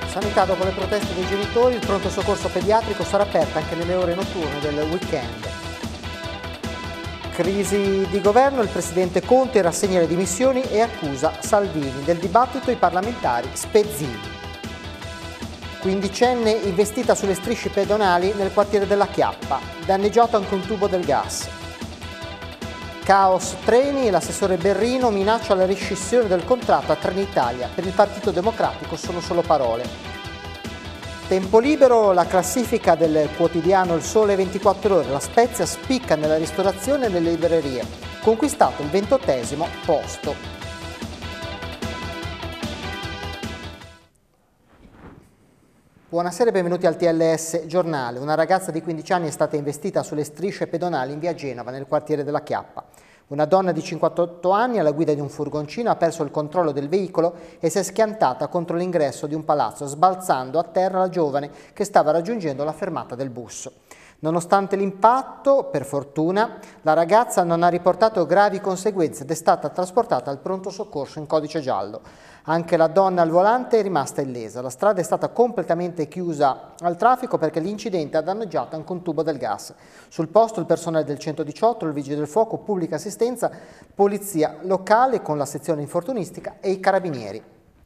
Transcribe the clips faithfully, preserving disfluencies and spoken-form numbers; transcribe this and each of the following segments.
Sanità, dopo le proteste dei genitori, il pronto soccorso pediatrico sarà aperto anche nelle ore notturne del weekend. Crisi di governo, il presidente Conte rassegna le dimissioni e accusa Salvini. Del dibattito i parlamentari spezzini. Quindicenne investita sulle strisce pedonali nel quartiere della Chiappa, danneggiato anche un tubo del gas. Caos treni e l'assessore Berrino minaccia la rescissione del contratto a Trenitalia. Per il Partito Democratico sono solo parole. Tempo libero, la classifica del quotidiano Il Sole ventiquattro Ore. La Spezia spicca nella ristorazione e nelle librerie. Conquistato il ventottesimo posto. Buonasera e benvenuti al T L S Giornale. Una ragazza di quindici anni è stata investita sulle strisce pedonali in via Genova, nel quartiere della Chiappa. Una donna di cinquantotto anni alla guida di un furgoncino ha perso il controllo del veicolo e si è schiantata contro l'ingresso di un palazzo, sbalzando a terra la giovane che stava raggiungendo la fermata del bus. Nonostante l'impatto, per fortuna, la ragazza non ha riportato gravi conseguenze ed è stata trasportata al pronto soccorso in codice giallo. Anche la donna al volante è rimasta illesa. La strada è stata completamente chiusa al traffico perché l'incidente ha danneggiato anche un tubo del gas. Sul posto il personale del centodiciotto, il vigile del fuoco, pubblica assistenza, polizia locale con la sezione infortunistica e i carabinieri.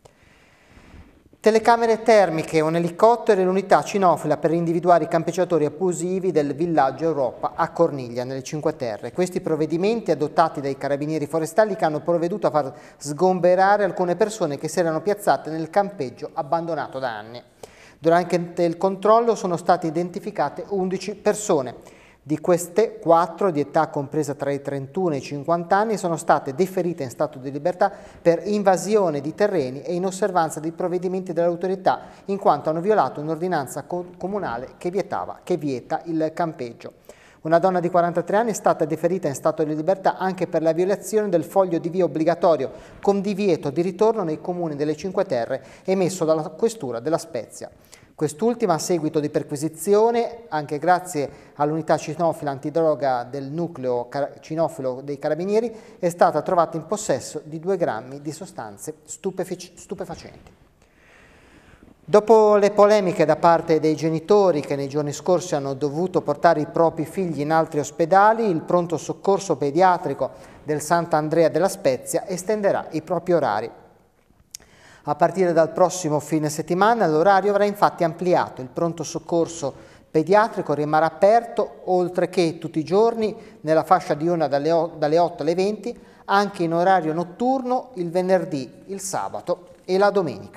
Telecamere termiche, un elicottero e l'unità cinofila per individuare i campeggiatori abusivi del villaggio Europa a Corniglia, nelle Cinque Terre. Questi provvedimenti adottati dai carabinieri forestali che hanno provveduto a far sgomberare alcune persone che si erano piazzate nel campeggio abbandonato da anni. Durante il controllo sono state identificate undici persone. Di queste, quattro di età compresa tra i trentuno e i cinquanta anni sono state deferite in stato di libertà per invasione di terreni e in osservanza dei provvedimenti dell'autorità, in quanto hanno violato un'ordinanza co- comunale che vietava, che vieta il campeggio. Una donna di quarantatré anni è stata deferita in stato di libertà anche per la violazione del foglio di via obbligatorio con divieto di ritorno nei comuni delle Cinque Terre emesso dalla questura della Spezia. Quest'ultima, a seguito di perquisizione, anche grazie all'unità cinofila antidroga del nucleo cinofilo dei carabinieri, è stata trovata in possesso di due grammi di sostanze stupefacenti. Dopo le polemiche da parte dei genitori che nei giorni scorsi hanno dovuto portare i propri figli in altri ospedali, il pronto soccorso pediatrico del Sant'Andrea della Spezia estenderà i propri orari. A partire dal prossimo fine settimana l'orario avrà infatti ampliato. Il pronto soccorso pediatrico rimarrà aperto, oltre che tutti i giorni, nella fascia diurna dalle otto alle venti, anche in orario notturno il venerdì, il sabato e la domenica.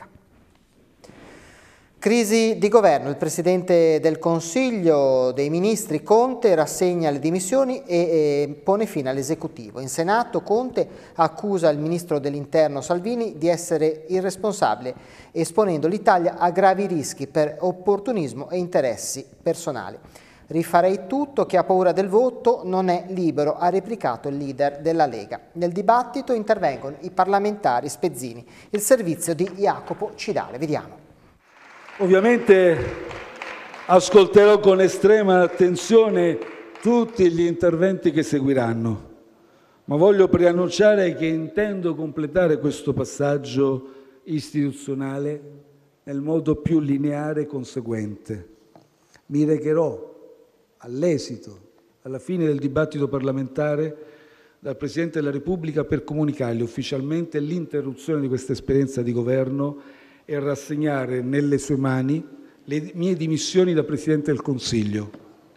Crisi di governo. Il Presidente del Consiglio dei Ministri Conte rassegna le dimissioni e, e pone fine all'esecutivo. In Senato Conte accusa il Ministro dell'Interno Salvini di essere irresponsabile, esponendo l'Italia a gravi rischi per opportunismo e interessi personali. Rifarei tutto, chi ha paura del voto non è libero, ha replicato il leader della Lega. Nel dibattito intervengono i parlamentari spezzini. Il servizio di Jacopo Cidale. Vediamo. Ovviamente ascolterò con estrema attenzione tutti gli interventi che seguiranno, ma voglio preannunciare che intendo completare questo passaggio istituzionale nel modo più lineare e conseguente. Mi recherò all'esito, alla fine del dibattito parlamentare, dal Presidente della Repubblica per comunicargli ufficialmente l'interruzione di questa esperienza di governo e rassegnare nelle sue mani le mie dimissioni da Presidente del Consiglio.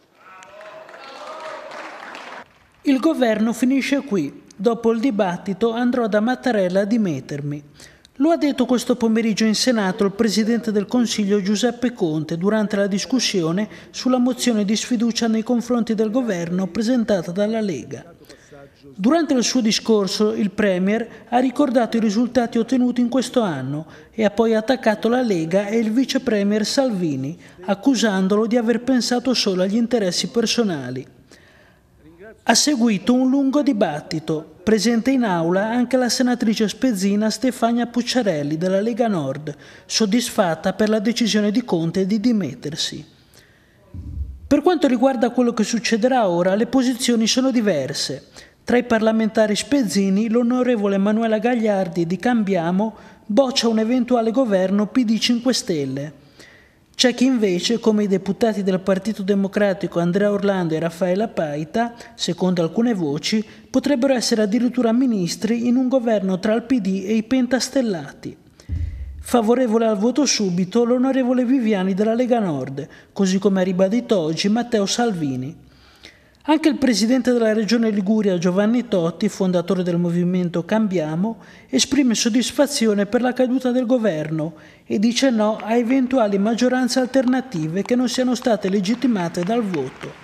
Il governo finisce qui. Dopo il dibattito andrò da Mattarella a dimettermi. Lo ha detto questo pomeriggio in Senato il Presidente del Consiglio Giuseppe Conte durante la discussione sulla mozione di sfiducia nei confronti del governo presentata dalla Lega. Durante il suo discorso il Premier ha ricordato i risultati ottenuti in questo anno e ha poi attaccato la Lega e il Vice Premier Salvini, accusandolo di aver pensato solo agli interessi personali. Ha seguito un lungo dibattito, presente in aula anche la senatrice spezzina Stefania Pucciarelli della Lega Nord, soddisfatta per la decisione di Conte di dimettersi. Per quanto riguarda quello che succederà ora, le posizioni sono diverse. Tra i parlamentari spezzini, l'onorevole Emanuela Gagliardi di Cambiamo boccia un eventuale governo P D cinque Stelle. C'è chi invece, come i deputati del Partito Democratico Andrea Orlando e Raffaella Paita, secondo alcune voci, potrebbero essere addirittura ministri in un governo tra il P D e i pentastellati. Favorevole al voto subito l'onorevole Viviani della Lega Nord, così come ha ribadito oggi Matteo Salvini. Anche il presidente della Regione Liguria, Giovanni Totti, fondatore del movimento Cambiamo, esprime soddisfazione per la caduta del governo e dice no a eventuali maggioranze alternative che non siano state legittimate dal voto.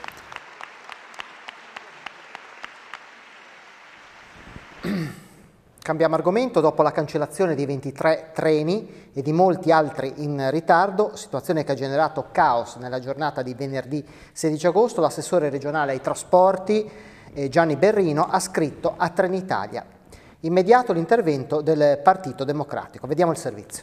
Cambiamo argomento. Dopo la cancellazione di ventitré treni e di molti altri in ritardo, situazione che ha generato caos nella giornata di venerdì sedici agosto, l'assessore regionale ai trasporti eh, Gianni Berrino ha scritto a Trenitalia. Immediato l'intervento del Partito Democratico. Vediamo il servizio.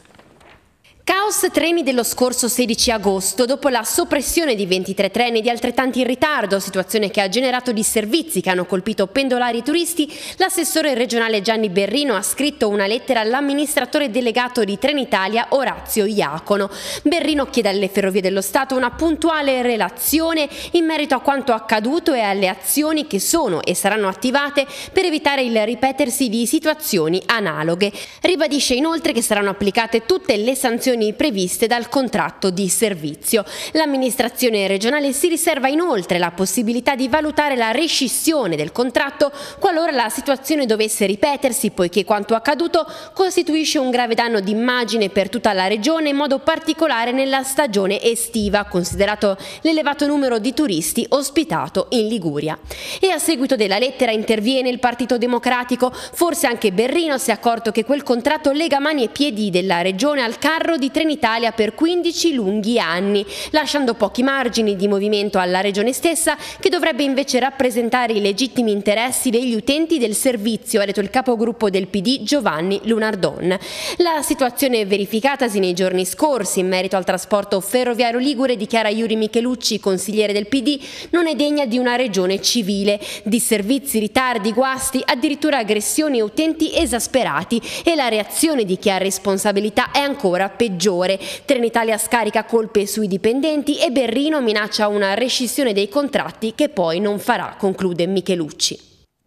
Caos treni dello scorso sedici agosto, dopo la soppressione di ventitré treni di altrettanti in ritardo, situazione che ha generato disservizi che hanno colpito pendolari e turisti, l'assessore regionale Gianni Berrino ha scritto una lettera all'amministratore delegato di Trenitalia Orazio Iacono. Berrino chiede alle Ferrovie dello Stato una puntuale relazione in merito a quanto accaduto e alle azioni che sono e saranno attivate per evitare il ripetersi di situazioni analoghe. Ribadisce inoltre che saranno applicate tutte le sanzioni previste dal contratto di servizio. L'amministrazione regionale si riserva inoltre la possibilità di valutare la rescissione del contratto qualora la situazione dovesse ripetersi, poiché quanto accaduto costituisce un grave danno d'immagine per tutta la regione, in modo particolare nella stagione estiva, considerato l'elevato numero di turisti ospitato in Liguria. E a seguito della lettera interviene il Partito Democratico. Forse anche Berrino si è accorto che quel contratto lega mani e piedi della regione al carro di di Trenitalia per quindici lunghi anni, lasciando pochi margini di movimento alla regione stessa, che dovrebbe invece rappresentare i legittimi interessi degli utenti del servizio, ha detto il capogruppo del P D Giovanni Lunardon. La situazione verificatasi nei giorni scorsi in merito al trasporto ferroviario ligure, dichiara Iuri Michelucci, consigliere del P D, non è degna di una regione civile. Disservizi, ritardi, guasti, addirittura aggressioni a utenti esasperati, e la reazione di chi ha responsabilità è ancora peggiore. Trenitalia scarica colpe sui dipendenti e Berrino minaccia una rescissione dei contratti che poi non farà, conclude Michelucci.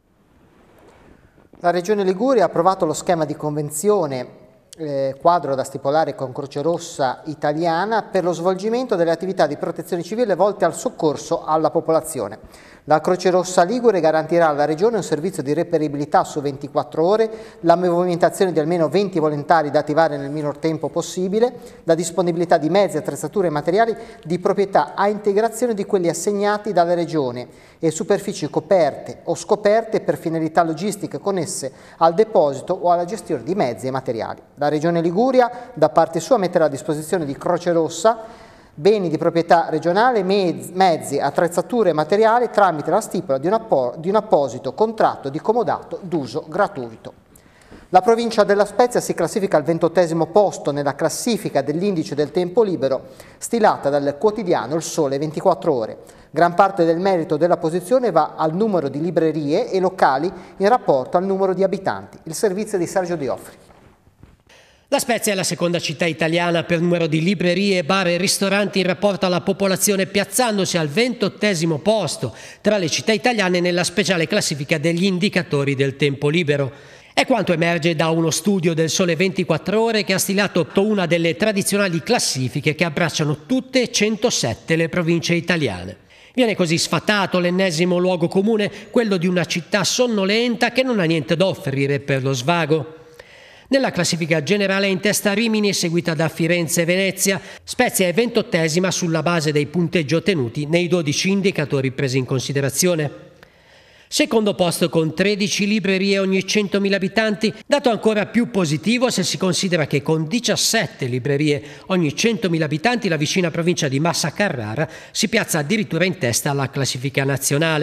La Regione Liguria ha approvato lo schema di convenzione eh, quadro da stipulare con Croce Rossa Italiana per lo svolgimento delle attività di protezione civile volte al soccorso alla popolazione. La Croce Rossa Ligure garantirà alla Regione un servizio di reperibilità su ventiquattro ore, la movimentazione di almeno venti volontari da attivare nel minor tempo possibile, la disponibilità di mezzi, attrezzature e materiali di proprietà a integrazione di quelli assegnati dalla Regione e superfici coperte o scoperte per finalità logistiche connesse al deposito o alla gestione di mezzi e materiali. La Regione Liguria, da parte sua, metterà a disposizione di Croce Rossa beni di proprietà regionale, mezzi, attrezzature e materiali tramite la stipula di un, appo di un apposito contratto di comodato d'uso gratuito. La provincia della Spezia si classifica al ventottesimo posto nella classifica dell'indice del tempo libero stilata dal quotidiano Il Sole ventiquattro ore. Gran parte del merito della posizione va al numero di librerie e locali in rapporto al numero di abitanti. Il servizio di Sergio Dioffri. La Spezia è la seconda città italiana per numero di librerie, bar e ristoranti in rapporto alla popolazione, piazzandosi al ventottesimo posto tra le città italiane nella speciale classifica degli indicatori del tempo libero. È quanto emerge da uno studio del Sole ventiquattro ore che ha stilato una delle tradizionali classifiche che abbracciano tutte e centosette le province italiane. Viene così sfatato l'ennesimo luogo comune, quello di una città sonnolenta che non ha niente da offrire per lo svago. Nella classifica generale è in testa Rimini, seguita da Firenze e Venezia. Spezia è ventottesima sulla base dei punteggi ottenuti nei dodici indicatori presi in considerazione. Secondo posto con tredici librerie ogni centomila abitanti, dato ancora più positivo se si considera che con diciassette librerie ogni centomila abitanti la vicina provincia di Massa Carrara si piazza addirittura in testa alla classifica nazionale.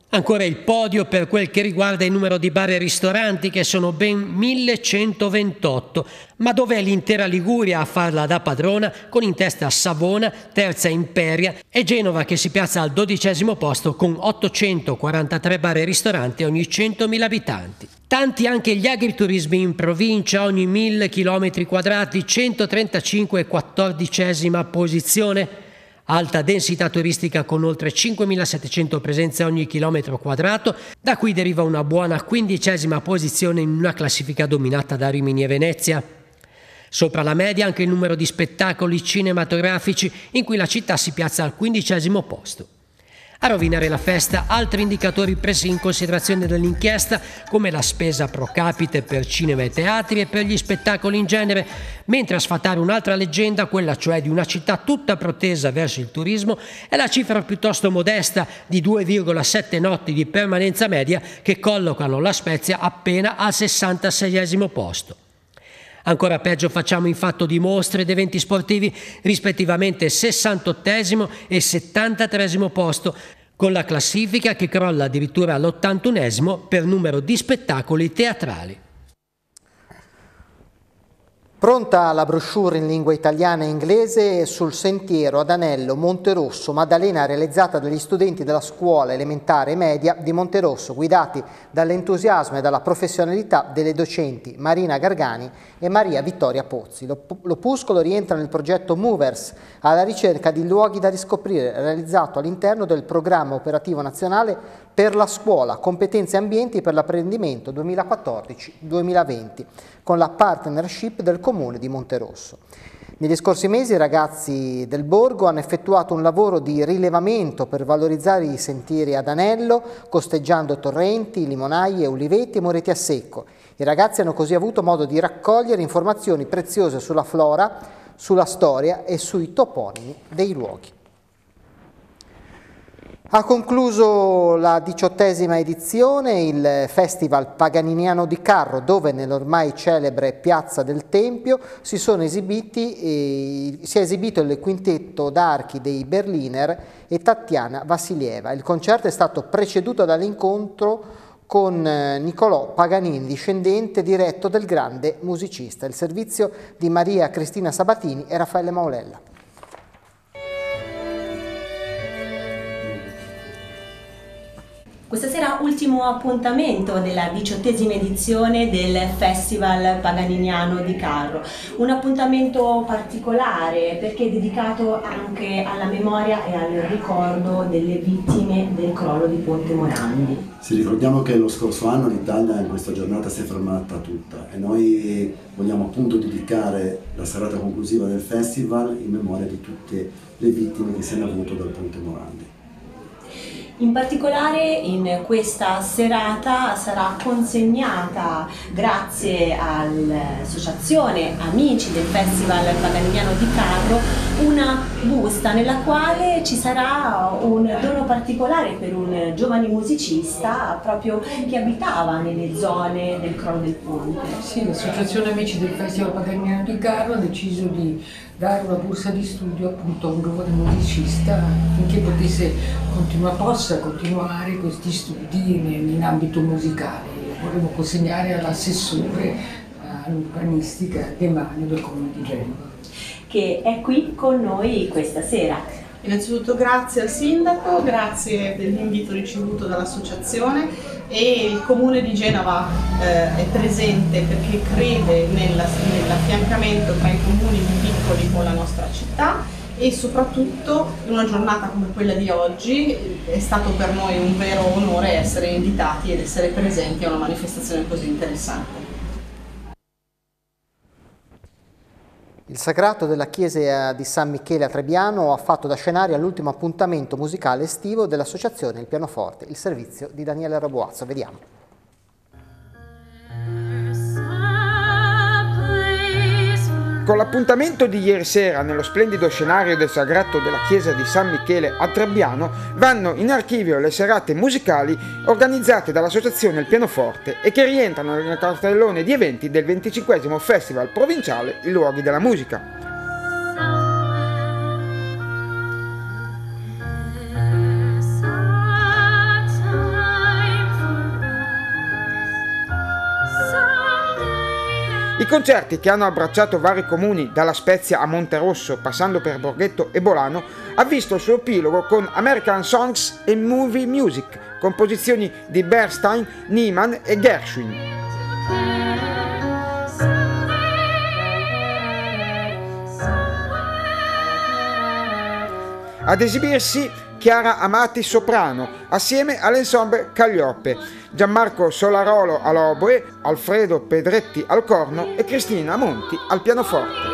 Ancora il podio per quel che riguarda il numero di bar e ristoranti, che sono ben millecentoventotto, ma dov'è l'intera Liguria a farla da padrona, con in testa Savona, terza Imperia, e Genova che si piazza al dodicesimo posto con ottocentoquarantatré bar e ristoranti ogni centomila abitanti. Tanti anche gli agriturismi in provincia, ogni mille chilometri quadrati, centotrentacinque e quattordicesima posizione. Alta densità turistica con oltre cinquemilasettecento presenze ogni chilometro quadrato, da cui deriva una buona quindicesima posizione in una classifica dominata da Rimini e Venezia. Sopra la media anche il numero di spettacoli cinematografici, in cui la città si piazza al quindicesimo posto. A rovinare la festa altri indicatori presi in considerazione dall'inchiesta, come la spesa pro capite per cinema e teatri e per gli spettacoli in genere, mentre a sfatare un'altra leggenda, quella cioè di una città tutta protesa verso il turismo, è la cifra piuttosto modesta di due virgola sette notti di permanenza media che collocano La Spezia appena al sessantaseiesimo posto. Ancora peggio facciamo in fatto di mostre ed eventi sportivi, rispettivamente sessantottesimo e settantatreesimo posto, con la classifica che crolla addirittura all'ottantunesimo per numero di spettacoli teatrali. Pronta la brochure in lingua italiana e inglese sul sentiero ad Anello Monterosso Maddalena, realizzata dagli studenti della scuola elementare e media di Monterosso, guidati dall'entusiasmo e dalla professionalità delle docenti Marina Gargani e Maria Vittoria Pozzi. L'opuscolo rientra nel progetto Movers, alla ricerca di luoghi da riscoprire, realizzato all'interno del programma operativo nazionale per la scuola, competenze e ambienti per l'apprendimento duemilaquattordici duemilaventi, con la partnership del Comune di Monterosso. Negli scorsi mesi i ragazzi del borgo hanno effettuato un lavoro di rilevamento per valorizzare i sentieri ad Anello, costeggiando torrenti, limonaie, uliveti e mureti a secco. I ragazzi hanno così avuto modo di raccogliere informazioni preziose sulla flora, sulla storia e sui toponimi dei luoghi. Ha concluso la diciottesima edizione il Festival Paganiniano di Carro, dove nell'ormai celebre Piazza del Tempio si, sono esibiti, eh, si è esibito il quintetto d'archi dei Berliner e Tatiana Vassilieva. Il concerto è stato preceduto dall'incontro con Niccolò Paganini, discendente diretto del grande musicista. Il servizio di Maria Cristina Sabatini e Raffaele Maulella. Questa sera ultimo appuntamento della diciottesima edizione del Festival Paganiniano di Carro, un appuntamento particolare perché è dedicato anche alla memoria e al ricordo delle vittime del crollo di Ponte Morandi. Sì, ricordiamo che lo scorso anno l'Italia in questa giornata si è fermata tutta e noi vogliamo appunto dedicare la serata conclusiva del festival in memoria di tutte le vittime che si hanno avuto dal Ponte Morandi. In particolare in questa serata sarà consegnata, grazie all'associazione Amici del Festival Paganiniano di Carro, una busta nella quale ci sarà un dono particolare per un giovane musicista proprio che abitava nelle zone del crollo del ponte. Sì, l'associazione Amici del Festival Paganiniano di Carro ha deciso di dare una borsa di studio appunto a un giovane musicista affinché potesse continua, possa continuare questi studi in, in ambito musicale. Vorremmo consegnare all'assessore all'urbanistica Demanio del Comune di Genova, che è qui con noi questa sera. Innanzitutto grazie al sindaco, grazie dell'invito ricevuto dall'associazione, e il Comune di Genova eh, è presente perché crede nella, nell'affiancamento tra i comuni più piccoli con la nostra città, e soprattutto in una giornata come quella di oggi è stato per noi un vero onore essere invitati ed essere presenti a una manifestazione così interessante. Il Sagrato della Chiesa di San Michele a Trebbiano ha fatto da scenario all'ultimo appuntamento musicale estivo dell'associazione Il Pianoforte, il servizio di Daniele Rabuazzo. Vediamo. Con l'appuntamento di ieri sera nello splendido scenario del Sagrato della Chiesa di San Michele a Trebbiano vanno in archivio le serate musicali organizzate dall'associazione Il Pianoforte e che rientrano nel cartellone di eventi del venticinquesimo Festival Provinciale I Luoghi della Musica. I concerti, che hanno abbracciato vari comuni dalla Spezia a Monterosso passando per Borghetto e Bolano, ha visto il suo epilogo con American Songs e Movie Music, composizioni di Bernstein, Niemann e Gershwin. Ad esibirsi Chiara Amati soprano, assieme all'ensemble Caglioppe, Gianmarco Solarolo all'oboe, Alfredo Pedretti al corno e Cristina Monti al pianoforte.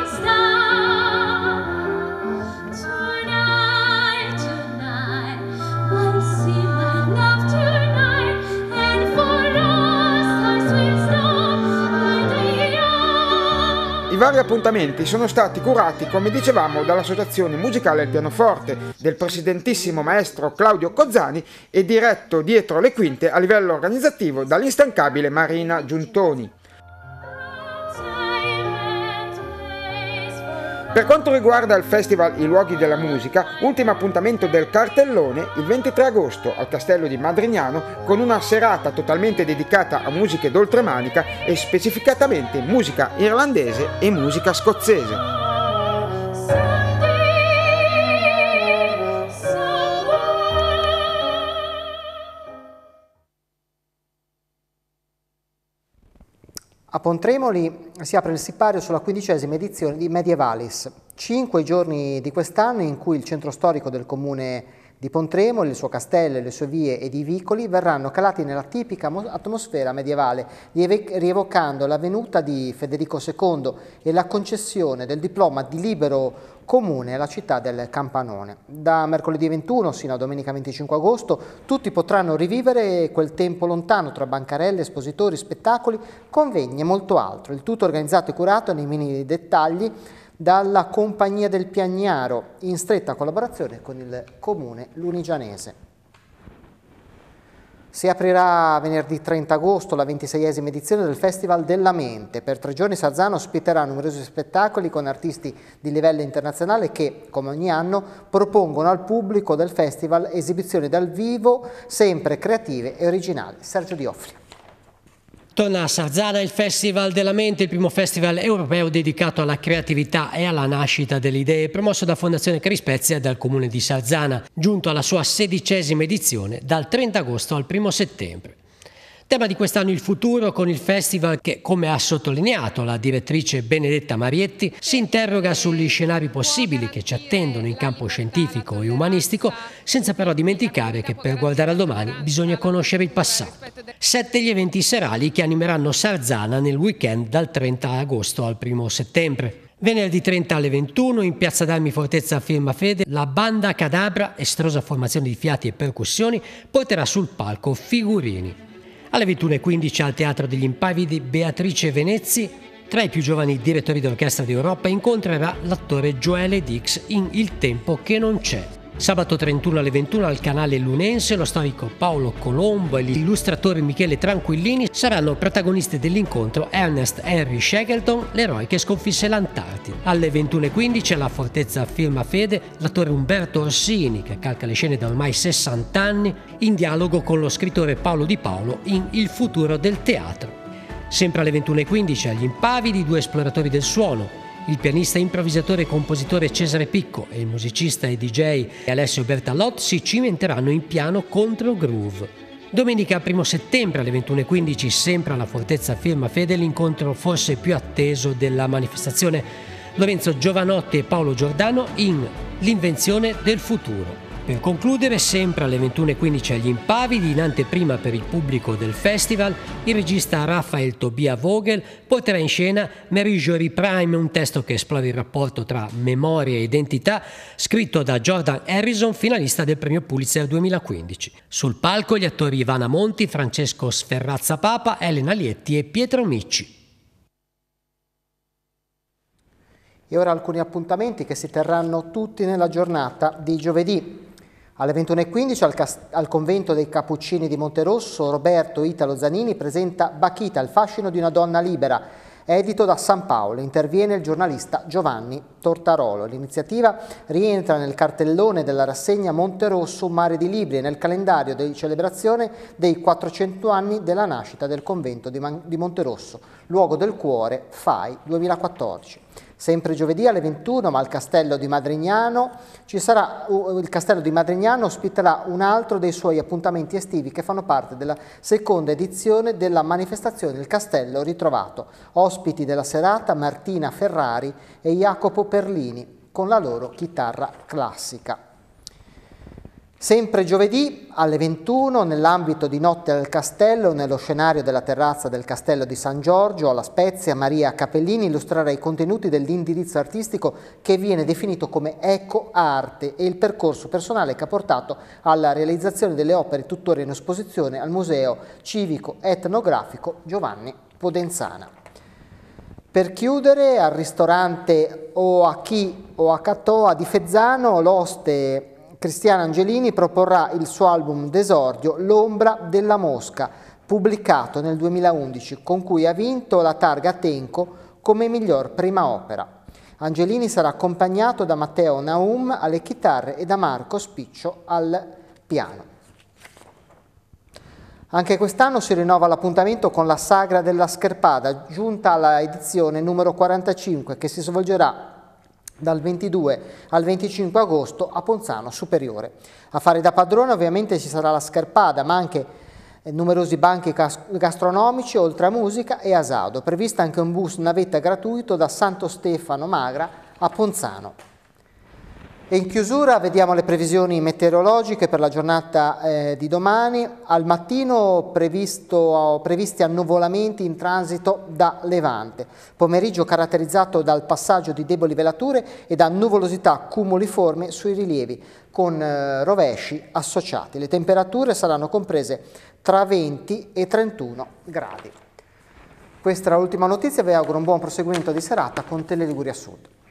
I vari appuntamenti sono stati curati, come dicevamo, dall'Associazione Musicale al Pianoforte, del presidentissimo maestro Claudio Cozzani e diretto dietro le quinte a livello organizzativo dall'instancabile Marina Giuntoni. Per quanto riguarda il festival I Luoghi della Musica, ultimo appuntamento del cartellone il ventitré agosto al Castello di Madrignano, con una serata totalmente dedicata a musiche d'oltremanica e specificatamente musica irlandese e musica scozzese. A Pontremoli si apre il sipario sulla quindicesima edizione di Medievalis. Cinque i giorni di quest'anno in cui il centro storico del comune di Pontremoli, il suo castello, le sue vie ed i vicoli verranno calati nella tipica atmosfera medievale, rievocando la venuta di Federico secondo e la concessione del diploma di libero comune alla città del Campanone. Da mercoledì ventuno sino a domenica venticinque agosto tutti potranno rivivere quel tempo lontano tra bancarelle, espositori, spettacoli, convegni e molto altro. Il tutto organizzato e curato nei minimi dettagli dalla Compagnia del Piagnaro, in stretta collaborazione con il comune lunigianese. Si aprirà venerdì trenta agosto la ventiseiesima edizione del Festival della Mente. Per tre giorni Sarzana ospiterà numerosi spettacoli con artisti di livello internazionale che, come ogni anno, propongono al pubblico del festival esibizioni dal vivo sempre creative e originali. Sergio Dioffri. Torna a Sarzana il Festival della Mente, il primo festival europeo dedicato alla creatività e alla nascita delle idee, promosso da Fondazione Carispezia e dal Comune di Sarzana, giunto alla sua sedicesima edizione dal trenta agosto al primo settembre. Tema di quest'anno il futuro, con il festival che, come ha sottolineato la direttrice Benedetta Marietti, si interroga sugli scenari possibili che ci attendono in campo scientifico e umanistico, senza però dimenticare che per guardare al domani bisogna conoscere il passato. Sette gli eventi serali che animeranno Sarzana nel weekend dal trenta agosto al primo settembre. Venerdì trenta alle ventuno in Piazza d'Armi Fortezza Firma Fede, la banda Cadabra, estrosa formazione di fiati e percussioni, porterà sul palco figurini. Alle ventuno e quindici al Teatro degli Impavidi Beatrice Venezzi, tra i più giovani direttori d'orchestra d'Europa, incontrerà l'attore Joele Dix in Il tempo che non c'è. Sabato trentuno alle ventuno al canale Lunense lo storico Paolo Colombo e l'illustratore Michele Tranquillini saranno protagonisti dell'incontro Ernest Henry Shackleton, l'eroe che sconfisse l'Antartide. Alle ventuno e quindici alla Fortezza Firma Fede l'attore Umberto Orsini, che calca le scene da ormai sessanta anni, in dialogo con lo scrittore Paolo Di Paolo in Il futuro del teatro. Sempre alle ventuno e quindici agli Impavidi due esploratori del suono, il pianista, improvvisatore e compositore Cesare Picco e il musicista e D J Alessio Bertalotti si cimenteranno in piano contro groove. Domenica primo settembre alle ventuno e quindici, sempre alla Fortezza Firma Fede, l'incontro forse più atteso della manifestazione, Lorenzo Giovanotti e Paolo Giordano in L'invenzione del futuro. Per concludere, sempre alle ventuno e quindici agli Impavidi, in anteprima per il pubblico del festival, il regista Raphael Tobia Vogel porterà in scena Mary Jory Prime, un testo che esplora il rapporto tra memoria e identità, scritto da Jordan Harrison, finalista del premio Pulitzer duemilaquindici. Sul palco gli attori Ivana Monti, Francesco Sferrazza Papa, Elena Lietti e Pietro Micci. E ora alcuni appuntamenti che si terranno tutti nella giornata di giovedì. Alle ventuno e quindici al, al convento dei Cappuccini di Monterosso, Roberto Italo Zanini presenta Bachita, il fascino di una donna libera. edito da San Paolo. Interviene il giornalista Giovanni Tortarolo. L'iniziativa rientra nel cartellone della rassegna Monterosso, un mare di libri, e nel calendario di celebrazione dei quattrocento anni della nascita del convento di, Man- di Monterosso, luogo del cuore, F A I duemilaquattordici. Sempre giovedì alle ventuno, ma al Castello di Madrignano ci sarà, il Castello di Madrignano ospiterà un altro dei suoi appuntamenti estivi che fanno parte della seconda edizione della manifestazione Il Castello Ritrovato. Ospiti della serata Martina Ferrari e Jacopo Perlini con la loro chitarra classica. Sempre giovedì alle ventuno, nell'ambito di Notte al Castello, nello scenario della terrazza del Castello di San Giorgio, alla Spezia, Maria Capellini illustrerà i contenuti dell'indirizzo artistico che viene definito come Eco Arte e il percorso personale che ha portato alla realizzazione delle opere tuttora in esposizione al Museo Civico Etnografico Giovanni Podenzana. Per chiudere, al ristorante Oachi Oacatoa di Fezzano, l'oste Cristiana Angelini proporrà il suo album d'esordio L'ombra della mosca, pubblicato nel duemilaundici, con cui ha vinto la targa Tenco come miglior prima opera. Angelini sarà accompagnato da Matteo Naum alle chitarre e da Marco Spiccio al piano. Anche quest'anno si rinnova l'appuntamento con la Sagra della Scherpada, giunta alla edizione numero quarantacinque, che si svolgerà dal ventidue al venticinque agosto a Ponzano Superiore. A fare da padrone ovviamente ci sarà la Scherpada, ma anche numerosi banchi gastronomici, oltre a musica e asado. Prevista anche un bus navetta gratuito da Santo Stefano Magra a Ponzano. E in chiusura vediamo le previsioni meteorologiche per la giornata eh, di domani. Al mattino previsto, previsti annuvolamenti in transito da levante. Pomeriggio caratterizzato dal passaggio di deboli velature e da nuvolosità cumuliforme sui rilievi, con eh, rovesci associati. Le temperature saranno comprese tra venti e trentuno gradi. Questa è l'ultima notizia, vi auguro un buon proseguimento di serata con Tele Liguria Sud.